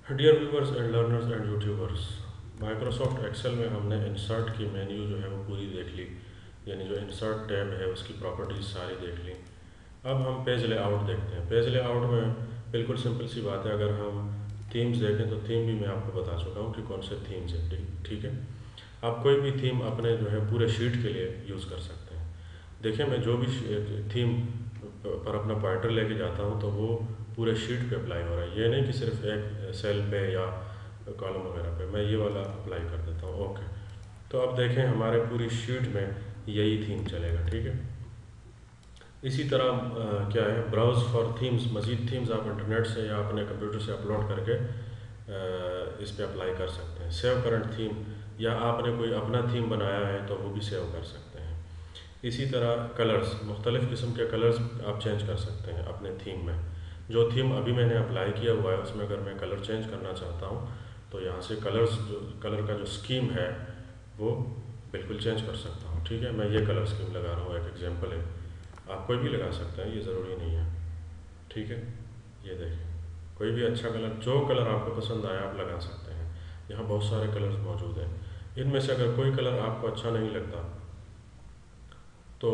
Dear viewers and learners and YouTubers, Microsoft Excel में हमने insert की मेन्यू जो है वो पूरी देख ली, यानी जो इंसर्ट टैब है उसकी प्रॉपर्टीज़ सारी देख ली। अब हम पेज लेआउट देखते हैं। पेज लेआउट में बिल्कुल सिंपल सी बात है। अगर हम थीम्स देखें तो थीम भी मैं आपको बता चुका हूँ कि कौन से थीम्स हैं। ठीक है, आप कोई भी थीम अपने जो है पूरे शीट के लिए यूज़ कर सकते हैं। देखिए, मैं जो भी थीम पर अपना पॉइंटर लेके जाता हूँ तो वो पूरे शीट पे अप्लाई हो रहा है। ये नहीं कि सिर्फ एक सेल पे या कॉलम वगैरह पे। मैं ये वाला अप्लाई कर देता हूँ। ओके, तो अब देखें हमारे पूरी शीट में यही थीम चलेगा। ठीक है, इसी तरह क्या है, ब्राउज़ फॉर थीम्स, मज़ीद थीम्स आप इंटरनेट से या अपने कंप्यूटर से अपलोड करके इस पे अप्लाई कर सकते हैं। सेव करंट थीम, या आपने कोई अपना थीम बनाया है तो वो भी सेव कर सकते हैं। इसी तरह कलर्स, मुख्तलिफ़ किस्म के कलर्स आप चेंज कर सकते हैं अपने थीम में। जो थीम अभी मैंने अप्लाई किया हुआ है उसमें अगर मैं कलर चेंज करना चाहता हूँ तो यहाँ से कलर्स, जो कलर का जो स्कीम है वो बिल्कुल चेंज कर सकता हूँ। ठीक है, मैं ये कलर स्कीम लगा रहा हूँ, एक एग्जांपल है। आप कोई भी लगा सकते हैं, ये ज़रूरी नहीं है। ठीक है, ये देखें, कोई भी अच्छा कलर, जो कलर आपको पसंद आया आप लगा सकते हैं। यहाँ बहुत सारे कलर्स मौजूद हैं। इनमें से अगर कोई कलर आपको अच्छा नहीं लगता तो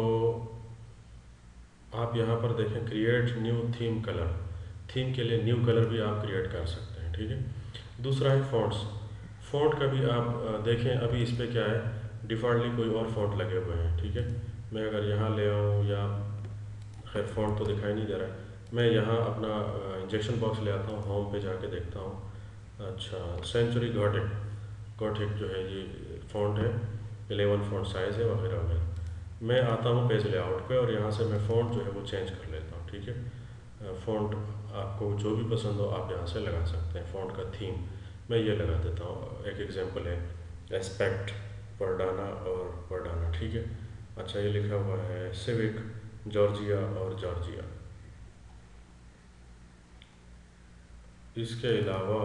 आप यहाँ पर देखें, create new theme colour. Theme के लिए न्यू कलर भी आप क्रिएट कर सकते हैं। ठीक है, दूसरा है फ़ॉन्ट्स। फ़ॉन्ट का भी आप देखें, अभी इस पर क्या है, डिफ़ॉल्टली कोई और फ़ॉन्ट लगे हुए हैं। ठीक है, मैं अगर यहाँ ले आऊँ, या खैर फ़ॉन्ट तो दिखाई नहीं दे रहा है, मैं यहाँ अपना इंजेक्शन बॉक्स ले आता हूँ, होम पे जाके देखता हूँ। अच्छा, सेंचुरी गॉटिक, गॉटिक जो है ये फ़ॉन्ट है, 11 फ़ॉन्ट साइज़ है वगैरह वगैरह। मैं आता हूँ पेज लेआउट पे और यहाँ से मैं फ़ॉन्ट जो है वो चेंज कर लेता हूँ। ठीक है, फ़ॉन्ट आपको जो भी पसंद हो आप यहाँ से लगा सकते हैं। फ़ॉन्ट का थीम मैं ये लगा देता हूँ। एक एग्जांपल है, एस्पेक्ट, वर्डाना और वर्डाना। ठीक है, अच्छा, ये लिखा हुआ है सिविक, जॉर्जिया और जॉर्जिया। इसके अलावा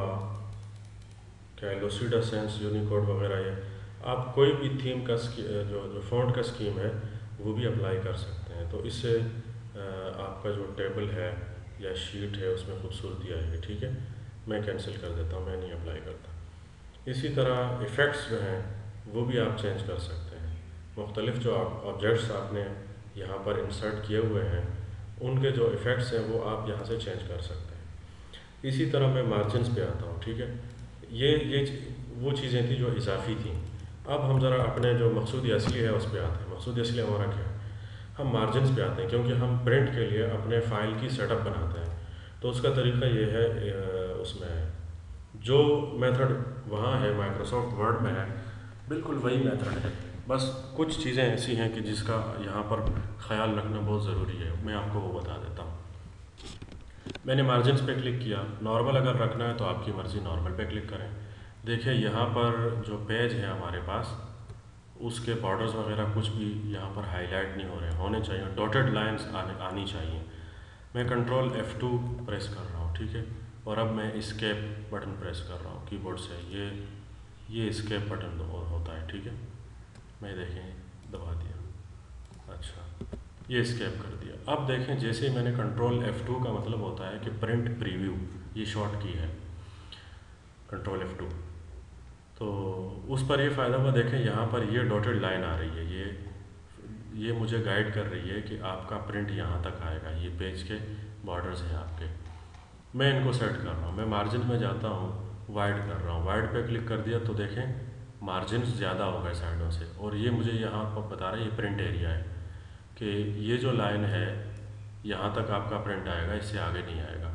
क्या है, लोसिडा सेंस, यूनिकोड वगैरह। ये आप कोई भी थीम का जो जो फ़ॉन्ट का स्कीम है वो भी अप्लाई कर सकते हैं। तो इससे आपका जो टेबल है या शीट है उसमें खूबसूरती आएगी। ठीक है, मैं कैंसिल कर देता हूँ, मैं नहीं अप्लाई करता। इसी तरह इफ़ेक्ट्स जो हैं वो भी आप चेंज कर सकते हैं। मुख्तलिफ़ जो ऑब्जेक्ट्स आपने यहाँ पर इंसर्ट किए हुए हैं उनके जो इफ़ेक्ट्स हैं वो आप यहाँ से चेंज कर सकते हैं। इसी तरह मैं मार्जिन्स पे आता हूँ। ठीक है, ये वो चीज़ें थी जो इजाफी थी। अब हम ज़रा अपने जो मकसूद असली है उस पर आते हैं। मकसूद असली हमारा क्या है, हम मार्जिन्स पे आते हैं, क्योंकि हम प्रिंट के लिए अपने फ़ाइल की सेटअप बनाते हैं। तो उसका तरीका ये है, उसमें जो मेथड वहाँ है माइक्रोसॉफ्ट वर्ड में है, बिल्कुल वही मेथड है। बस कुछ चीज़ें ऐसी हैं कि जिसका यहाँ पर ख्याल रखना बहुत ज़रूरी है, मैं आपको वो बता देता हूँ। मैंने मार्जिन्स पे क्लिक किया। नॉर्मल अगर रखना है तो आपकी मर्ज़ी, नॉर्मल पे क्लिक करें। देखिए यहाँ पर जो पेज है हमारे पास, उसके बॉर्डर्स वगैरह कुछ भी यहाँ पर हाईलाइट नहीं हो रहे, होने चाहिए, डॉटेड लाइंस आनी चाहिए। मैं कंट्रोल F2 प्रेस कर रहा हूँ। ठीक है, और अब मैं एस्केप बटन प्रेस कर रहा हूँ कीबोर्ड से। ये एस्केप बटन होता है। ठीक है, मैं देखें दबा दिया, अच्छा, ये एस्केप कर दिया। अब देखें, जैसे ही मैंने कंट्रोल F2 का मतलब होता है कि प्रिंट प्रीव्यू, ये शॉर्ट की है कंट्रोल F2, तो उस पर ये फ़ायदा हुआ। देखें यहाँ पर ये डॉटेड लाइन आ रही है, ये मुझे गाइड कर रही है कि आपका प्रिंट यहाँ तक आएगा। ये पेज के बॉर्डर्स हैं आपके। मैं इनको सेट कर रहा हूँ। मैं मार्जिन में जाता हूँ, वाइड कर रहा हूँ। वाइड पे क्लिक कर दिया तो देखें मार्जिन ज़्यादा हो गए साइडों से, और ये मुझे यहाँ पर बता रहा है ये प्रिंट एरिया है, कि ये जो लाइन है यहाँ तक आपका प्रिंट आएगा, इससे आगे नहीं आएगा।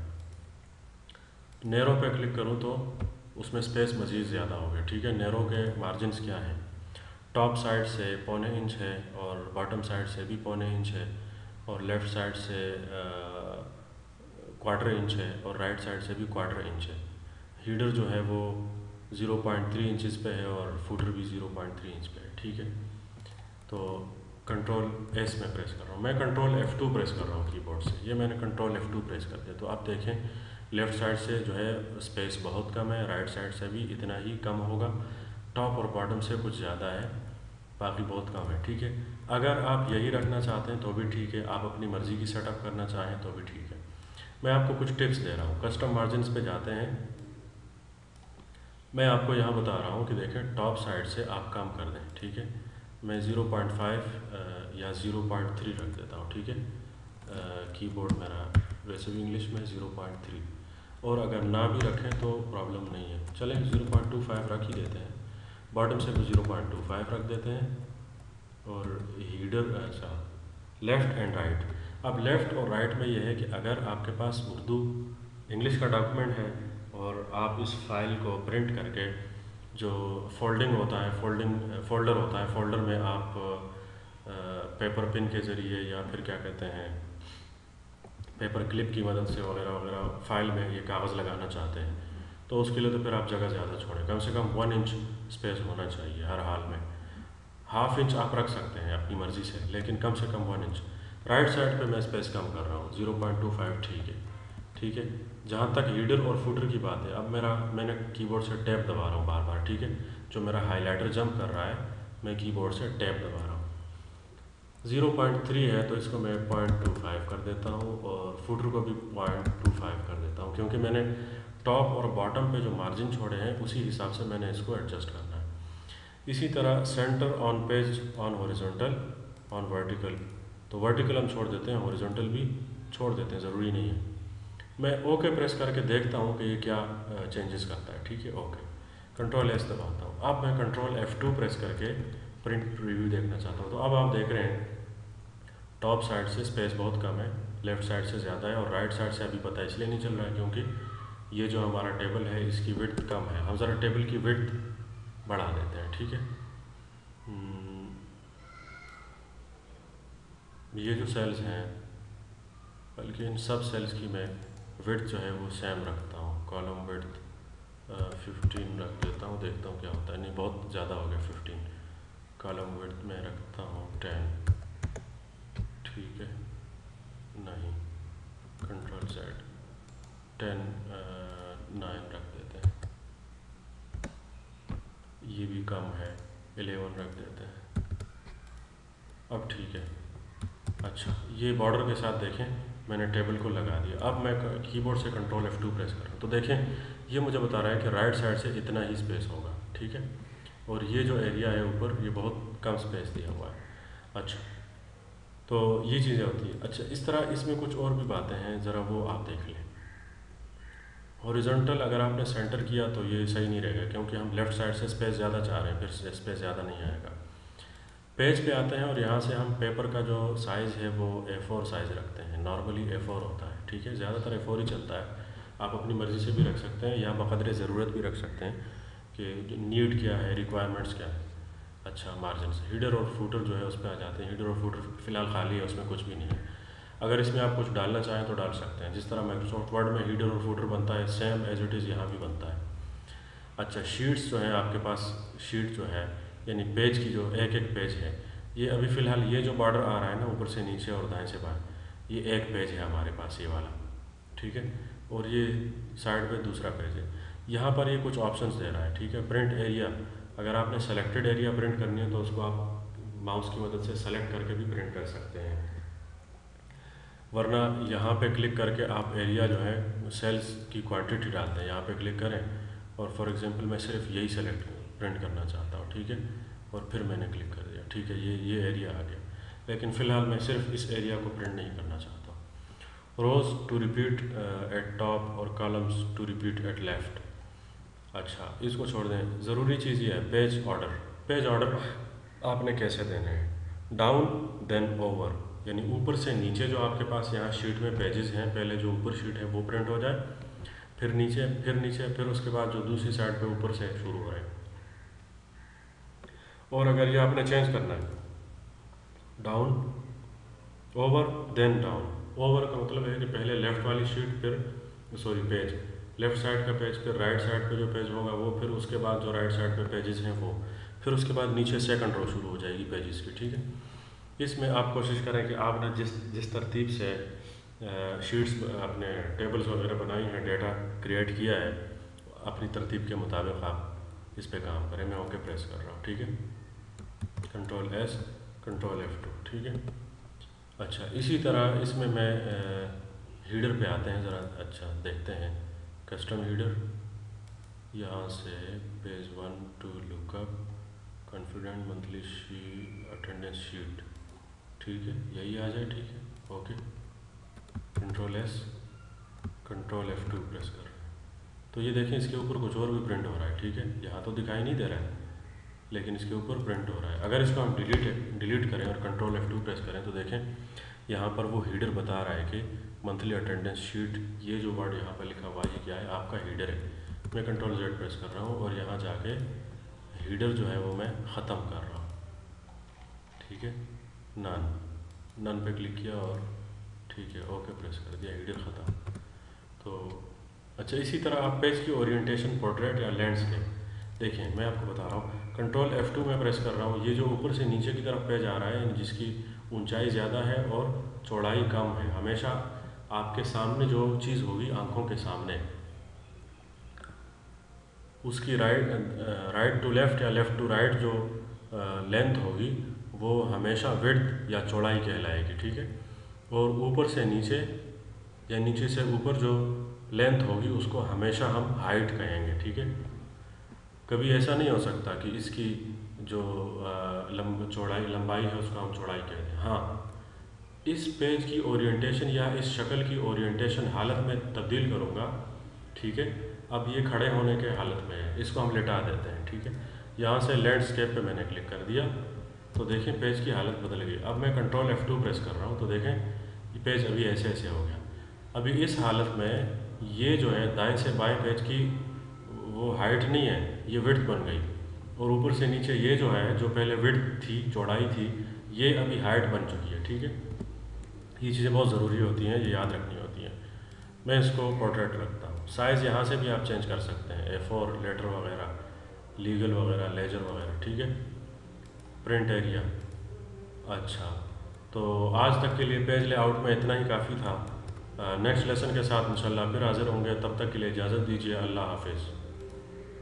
नैरो पे क्लिक करूँ तो उसमें स्पेस मज़ीद ज़्यादा हो गया। ठीक है, नैरो के मार्जिन्स क्या हैं, टॉप साइड से 1.25 इंच है, और बॉटम साइड से भी 1.25 इंच है, और लेफ़्ट साइड से 1/4 इंच है, और राइट साइड से भी 1/4 इंच है। हीडर जो है वो 0.3 इंचज़ पे है, और फुटर भी 0.3 इंच पे है। ठीक है, तो कंट्रोल S में प्रेस कर रहा हूँ। मैं कंट्रोल F2 प्रेस कर रहा हूँ कीबोर्ड से। ये मैंने कंट्रोल F2 प्रेस कर दिया तो आप देखें लेफ़्ट साइड से जो है स्पेस बहुत कम है, राइट साइड से भी इतना ही कम होगा, टॉप और बॉटम से कुछ ज़्यादा है, बाकी बहुत कम है। ठीक है, अगर आप यही रखना चाहते हैं तो भी ठीक है, आप अपनी मर्ज़ी की सेटअप करना चाहें तो भी ठीक है। मैं आपको कुछ टिप्स दे रहा हूँ। कस्टम मार्जिन्स पे जाते हैं, मैं आपको यहाँ बता रहा हूँ कि देखें टॉप साइड से आप कम कर दें, ठीक है। मैं 0.5 या 0.3 रख देता हूँ, ठीक है। कीबोर्ड मेरा वैसे भी इंग्लिश में 0.3, और अगर ना भी रखें तो प्रॉब्लम नहीं है, चलें 0.25 रख ही देते हैं। बॉटम से भी 0.25 रख देते हैं। और हीडर, अच्छा, लेफ़्ट एंड राइट। अब लेफ़्ट और राइट में ये है कि अगर आपके पास उर्दू इंग्लिश का डॉक्यूमेंट है और आप इस फाइल को प्रिंट करके, जो फोल्डिंग होता है, फोल्डर होता है, फोल्डर में आप पेपर पिन के ज़रिए या फिर क्या कहते हैं पेपर क्लिप की मदद से वगैरह वगैरह फाइल में ये कागज़ लगाना चाहते हैं, तो उसके लिए तो फिर आप जगह ज़्यादा छोड़ें, कम से कम 1 इंच स्पेस होना चाहिए हर हाल में। हाफ इंच आप रख सकते हैं अपनी मर्ज़ी से, लेकिन कम से कम 1 इंच। राइट साइड पे मैं स्पेस कम कर रहा हूँ, 0.25, ठीक है, ठीक है। जहाँ तक हीडर और फुटर की बात है, अब मैंने कीबोर्ड से टैब दबा रहा हूँ बार बार, ठीक है। जो मेरा हाइलाइटर जंप कर रहा है, मैं कीबोर्ड से टैब दबा रहा हूँ। 0.3 है तो इसको मैं 0.25 कर देता हूँ, और फुटर को भी 0.25 कर देता हूँ, क्योंकि मैंने टॉप और बॉटम पे जो मार्जिन छोड़े हैं उसी हिसाब से मैंने इसको एडजस्ट करना है। इसी तरह centre on page on horizontal on vertical, तो वर्टिकल हम छोड़ देते हैं, हॉरिजॉन्टल भी छोड़ देते हैं, ज़रूरी नहीं है। मैं ओके प्रेस करके देखता हूँ कि ये क्या चेंजेस करता है, ठीक है। ओके, कंट्रोल एस दबाता हूँ। अब मैं कंट्रोल F2 प्रेस करके प्रिंट प्रीव्यू देखना चाहता हूँ, तो अब आप देख रहे हैं टॉप साइड से स्पेस बहुत कम है, लेफ़्ट साइड से ज़्यादा है, और राइट साइड से अभी पता इसलिए नहीं चल रहा है क्योंकि ये जो हमारा टेबल है इसकी विड्थ कम है। हम ज़रा टेबल की विड्थ बढ़ा देते हैं, ठीक है। ये जो सेल्स हैं, बल्कि इन सब सेल्स की मैं विड्थ जो है वो सेम रखता हूँ। कॉलम विड्थ 15 रख देता हूँ, देखता हूँ क्या होता है। नहीं, बहुत ज़्यादा हो गया 15। कॉलम विड्थ में रखता हूँ 10, ठीक है। नहीं, कंट्रोल Z, 10 9 रख देते हैं। ये भी कम है, 11 रख देते हैं। अब ठीक है। अच्छा, ये बॉर्डर के साथ देखें मैंने टेबल को लगा दिया। अब मैं कीबोर्ड से कंट्रोल F2 प्रेस कर रहा हूँ, तो देखें ये मुझे बता रहा है कि राइट साइड से इतना ही स्पेस होगा, ठीक है। और ये जो एरिया है ऊपर, ये बहुत कम स्पेस दिया हुआ है। अच्छा, तो ये चीज़ें होती हैं। अच्छा, इस तरह इसमें कुछ और भी बातें हैं, ज़रा वो आप देख लें। हॉरिजॉन्टल अगर आपने सेंटर किया तो ये सही नहीं रहेगा, क्योंकि हम लेफ़्ट साइड से स्पेस ज़्यादा चाह रहे हैं, फिर स्पेस ज़्यादा नहीं आएगा। पेज पे आते हैं और यहाँ से हम पेपर का जो साइज़ है वो A4 साइज़ रखते हैं। नॉर्मली A4 होता है, ठीक है, ज़्यादातर A4 ही चलता है। आप अपनी मर्ज़ी से भी रख सकते हैं या बक़दर ज़रूरत भी रख सकते हैं कि नीड क्या है, रिक्वायरमेंट्स क्या है। अच्छा, मार्जिन से हीडर और फुटर जो है उस पर आ जाते हैं। हीडर और फुटर फ़िलहाल खाली है, उसमें कुछ भी नहीं है। अगर इसमें आप कुछ डालना चाहें तो डाल सकते हैं। जिस तरह माइक्रोसॉफ्ट वर्ड में हीडर और फुटर बनता है, सेम एज इट इज़ यहाँ भी बनता है। अच्छा, शीट्स जो है आपके पास, शीट जो है यानी पेज की जो एक एक पेज है, ये अभी फ़िलहाल ये जो बॉर्डर आ रहा है ना ऊपर से नीचे और दाएं से बाएं, ये एक पेज है हमारे पास, ये वाला, ठीक है। और ये साइड पे दूसरा पेज है। यहाँ पर ये कुछ ऑप्शंस दे रहा है, ठीक है। प्रिंट एरिया, अगर आपने सेलेक्टेड एरिया प्रिंट करनी है तो उसको आप माउस की मदद से सेलेक्ट करके भी प्रिंट कर सकते हैं, वरना यहाँ पे क्लिक करके आप एरिया जो है सेल्स की क्वांटिटी डालते हैं, यहाँ पे क्लिक करें और फॉर एग्जांपल मैं सिर्फ यही सेलेक्ट प्रिंट करना चाहता हूँ, ठीक है। और फिर मैंने क्लिक कर दिया, ठीक है, ये एरिया आ गया। लेकिन फ़िलहाल मैं सिर्फ इस एरिया को प्रिंट नहीं करना चाहता हूँ। Rows to repeat at top और columns to repeat at left. अच्छा, इसको छोड़ दें। ज़रूरी चीज़ ये है पेज ऑर्डर। पेज ऑर्डर आपने कैसे देने हैं, डाउन देन ओवर, यानी ऊपर से नीचे जो आपके पास यहाँ शीट में पेजेस हैं, पहले जो ऊपर शीट है वो प्रिंट हो जाए, फिर नीचे, फिर नीचे, फिर उसके बाद जो दूसरी साइड पे ऊपर से शुरू हो रहा है। और अगर ये आपने चेंज करना है, down over then down. Over का मतलब है कि पहले लेफ़्ट वाली शीट, फिर सॉरी पेज, लेफ़्ट साइड का पेज, फिर राइट साइड पे जो पेज होगा वो, फिर उसके बाद जो राइट साइड पे पेजेस हैं वो, फिर उसके बाद नीचे सेकंड रो शुरू हो जाएगी पेजेस की, ठीक है। इसमें आप कोशिश करें कि आपने जिस जिस तरतीब से शीट्स अपने टेबल्स वगैरह बनाई हैं, डेटा क्रिएट किया है, अपनी तरतीब के मुताबिक आप इस पे काम करें। मैं ओके प्रेस कर रहा हूँ, ठीक है, कंट्रोल S, कंट्रोल F2, ठीक है। अच्छा, इसी तरह इसमें मैं हीडर पे आते हैं ज़रा। अच्छा, देखते हैं कस्टम हीडर। यहाँ से page 1 2 lookup confident monthly attendance sheet, ठीक है, यही आ जाए, ठीक है, okay. Control S, control F2 press कर रहे हैं तो ये देखें इसके ऊपर कुछ और भी प्रिंट हो रहा है, ठीक है, यहाँ तो दिखाई नहीं दे रहा है लेकिन इसके ऊपर प्रिंट हो रहा है। अगर इसको हम डिलीट करें और कंट्रोल F2 प्रेस करें तो देखें यहाँ पर वो हीडर बता रहा है कि मंथली अटेंडेंस शीट, ये जो वर्ड यहाँ पर लिखा हुआ है ये क्या है, आपका हीडर है। मैं कंट्रोल Z प्रेस कर रहा हूँ और यहाँ जाके हीडर जो है वो मैं ख़त्म कर रहा हूँ, ठीक है, नन पे क्लिक किया और ठीक है ओके प्रेस कर दिया, हीडर ख़त्म। तो अच्छा, इसी तरह आप पेज की ओरिएंटेशन पोर्ट्रेट या लैंडस्केप, देखिए मैं आपको बता रहा हूँ, कंट्रोल F2 में प्रेस कर रहा हूँ, ये जो ऊपर से नीचे की तरफ पेज आ रहा है जिसकी ऊंचाई ज़्यादा है और चौड़ाई कम है, हमेशा आपके सामने जो चीज़ होगी आंखों के सामने, उसकी राइट टू लेफ़्ट या लेफ़्ट टू राइट जो लेंथ होगी वो हमेशा विड्थ या चौड़ाई कहलाएगी, ठीक है। और ऊपर से नीचे या नीचे से ऊपर जो लेंथ होगी उसको हमेशा हम हाइट कहेंगे, ठीक है। कभी ऐसा नहीं हो सकता कि इसकी जो लंबाई है उसको हम चौड़ाई कह दें। हाँ, इस पेज की ओरिएंटेशन या इस शक्ल की ओरिएंटेशन हालत में तब्दील करूँगा, ठीक है। अब ये खड़े होने के हालत में है, इसको हम लिटा देते हैं, ठीक है। यहाँ से लैंडस्केप पे मैंने क्लिक कर दिया तो देखें पेज की हालत बदल गई। अब मैं कंट्रोल F2 प्रेस कर रहा हूँ तो देखें ये पेज अभी ऐसे ऐसे हो गया। अभी इस हालत में ये जो है दाएं से बाएं पेज की वो हाइट नहीं है, ये विड्थ बन गई, और ऊपर से नीचे ये जो है जो पहले विड्थ थी, चौड़ाई थी, ये अभी हाइट बन चुकी है, ठीक है। ये चीज़ें बहुत ज़रूरी होती हैं, ये याद रखनी होती हैं। मैं इसको पोर्ट्रेट रखता हूँ। साइज़ यहाँ से भी आप चेंज कर सकते हैं, A4 लेटर वगैरह, लीगल वगैरह, लेजर वगैरह, ठीक है। प्रिंट एरिया, अच्छा, तो आज तक के लिए पेज लेआउट में इतना ही काफ़ी था। नेक्स्ट लेसन के साथ इंशाल्लाह फिर हाज़िर होंगे, तब तक के लिए इजाज़त दीजिए, अल्लाह हाफिज़।